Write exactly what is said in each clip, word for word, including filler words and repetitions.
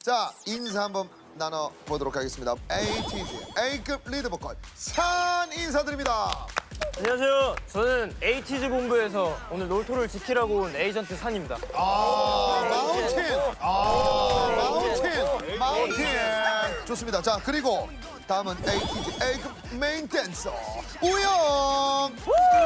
자, 인사 한번 나눠보도록 하겠습니다. 에이티즈 A급 리드 보컬 산 인사드립니다. 안녕하세요. 저는 에이티즈 본부에서 오늘 롤토를 지키라고 온 에이전트 산입니다. 아, 마운틴! 아, 마운틴! 마운틴! 좋습니다. 자, 그리고 다음은 에이티즈 A급 메인 댄서 우영!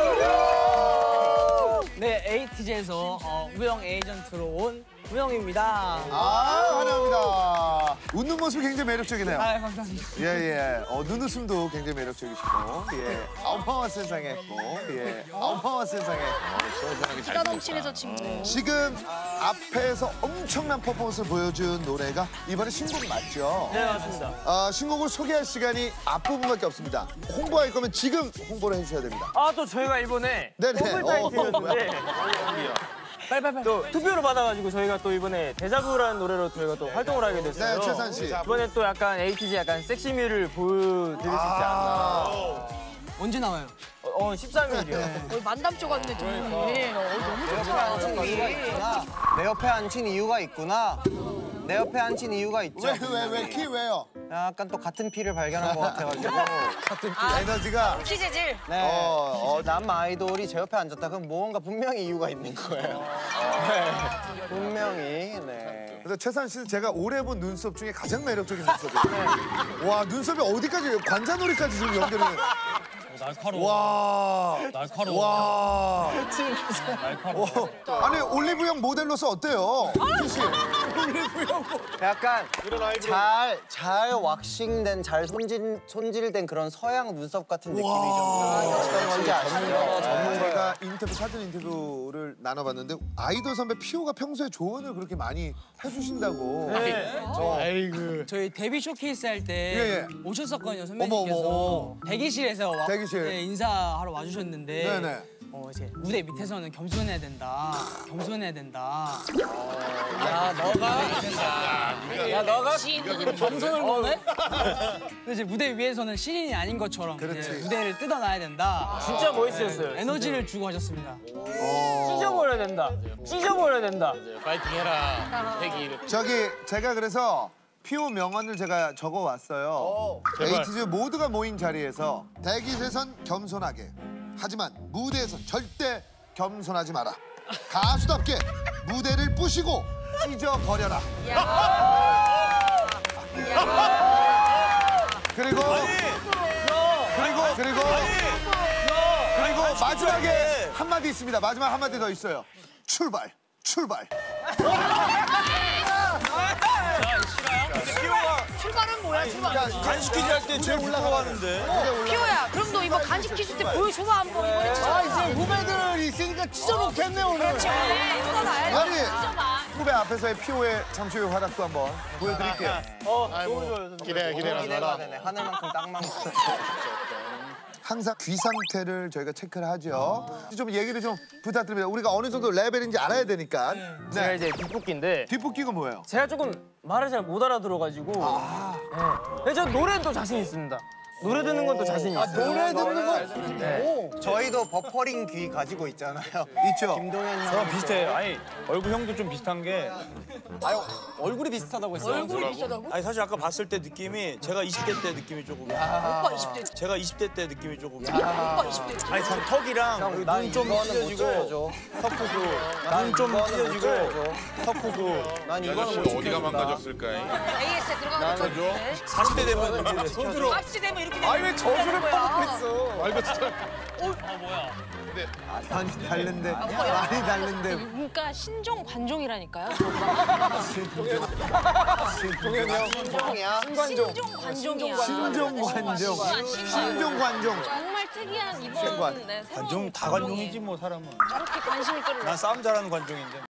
네, 에이티즈에서 어, 우영 에이전트로 온 우영입니다. 아, 환영합니다. 웃는 모습이 굉장히 매력적이네요. 아, 감사합니다. 예, 예. 어, 눈웃음도 굉장히 매력적이시고, 예. 아우파워 세상에, 어, 예. 아우파워 세상에. 기가 넘치네 저 친구. 지금 앞에서 엄청난 퍼포먼스를 보여준 노래가 이번에 신곡 맞죠? 네, 맞습니다. 아, 신곡을 소개할 시간이 앞부분밖에 없습니다. 홍보할 거면 지금 홍보를 해주셔야 됩니다. 아, 또 저희가 이번에 네네. 더블 타이틀이었는데 빨리빨리. 또 투표를 받아가지고 저희가 또 이번에 데자부라는 노래로 저희가 또 활동을 하게 됐어요. 네, 최산 씨. 이번에 또 약간 에이티즈 약간 섹시미를 보여드릴 수 있지 않나. 언제 나와요? 어, 십삼 일이요. 거의 만담쇼 같네 두 분이. 어, 너무 좋다. 내 옆에 앉힌 이유가 있구나. 내 옆에 앉힌 이유가 있죠. 왜, 왜, 왜? 키 왜요? 약간 또 같은 피를 발견한 것 같아가지고. 같은 키 에너지가. 키 재질. 네. 어, 어, 남 아이돌이 제 옆에 앉았다. 그럼 뭔가 분명히 이유가 있는 거예요. 네. 분명히. 네. 근데 최산 씨는 제가 올해 본 눈썹 중에 가장 매력적인 눈썹이에요. 와, 눈썹이 어디까지, 관자놀이까지 지금 연결이. 날카로워. 와. 날카로워. 와. 날카로워. 와. 아니, 올리브영 모델로서 어때요? 씨. 약간 잘, 잘 왁싱된, 잘 손질, 손질된 그런 서양 눈썹 같은 느낌이 좀 어떤 건지 아시죠? 제가 인터뷰, 사전 인터뷰를 나눠봤는데 아이돌 선배 피오가 평소에 조언을 그렇게 많이 해주신다고. 네. 아이고. 저희 데뷔 쇼케이스 할 때 예, 예. 오셨었거든요, 어머, 선배님께서. 어머. 대기실에서 와, 대기실. 네, 인사하러 와주셨는데 네네. 어, 이제 무대 밑에서는 겸손해야 된다. 겸손해야 된다. 야, 너가 야, 너가 겸손을 원해? 근데 이제 무대 위에서는 신인이 아닌 것처럼 이제 그렇지. 무대를 뜯어놔야 된다. 진짜 멋있었어요. 에너지를 주고 하셨습니다. 찢어버려야 된다. 찢어버려야 된다. 파이팅 해라. 태기. 저기 제가 그래서 피오 명언을 제가 적어왔어요. 에이티즈 모두가 모인 자리에서 대기실에선 겸손하게, 하지만 무대에서 절대 겸손하지 마라. 가수답게 무대를 부시고 찢어버려라. 그리고 그리고 그리고 그리고 마지막에 한마디 있습니다. 마지막 한마디 더 있어요. 출발, 출발. 출발은 뭐야 출발. 간식퀴즈 할 때 제일 부끄러워하는데. 피오야 그럼 너 이번 간식 퀴즈 때 보여줘봐 한번 이번에 찢어. 아, 이제 후배들 있으니까 찢어놓겠네 오늘. 그렇지. 뜯어놔야지. 아니, 찢어봐. 후배 앞에서의 피오의 잠시의 활약도 한번 보여드릴게요. 어, 너무 좋아요. 기대 기대라 기대가 되네. 하늘만큼 땅만큼. 항상 귀 상태를 저희가 체크를 하죠. 좀 얘기를 좀 부탁드립니다. 우리가 어느 정도 레벨인지 알아야 되니까. 제가 네. 이제 뒷북기인데 뒷북기가 뭐예요? 제가 조금 말을 잘 못 알아들어가지고 네. 근데 저 노래는 또 자신 있습니다. 노래 듣는 건 또 자신 있어요. 노래 듣는 거? 네. 저희도 버퍼링 귀 가지고 있잖아요. 있죠. 김동현 형. 저랑 비슷해요. 아니 얼굴형도 좀 비슷한 게. 아유, 얼굴이 비슷하다고 했어요. 얼굴이 비슷하다고? 아니 사실 아까 봤을 때 느낌이 제가 이십 대 때 느낌이 조금. 오빠 이십 대. 제가 이십 대 때 느낌이 조금. 오빠 이십 대. 아니 전 턱이랑 난 눈 좀 이거는 못 찢어지고 조여줘. 턱 크고 난 눈 좀 이거는 못 찢어지고 조여줘. 턱 크고 난 이거는 못 어디가 지켜준다. 망가졌을까? 에이에스에 들어가면 저 사십 대 되면 손으로. 사십 대 되면 이렇게 되는 아니 왜 저주를 거야. 뻔했어? 알고 진짜. 많이 다른데, 많이 다른데. 그러니까 신종 관종이라니까요. 동현이 형. 신종이야. 신종 관종이야. 신종 관종. 신종 관종. 정말 특이한 신관. 이번 네, 새로운 관종 다 관종이에요. 관종이지 뭐 사람은. 저렇게 관심을 끌어. 난 싸움 잘하는 관종인데.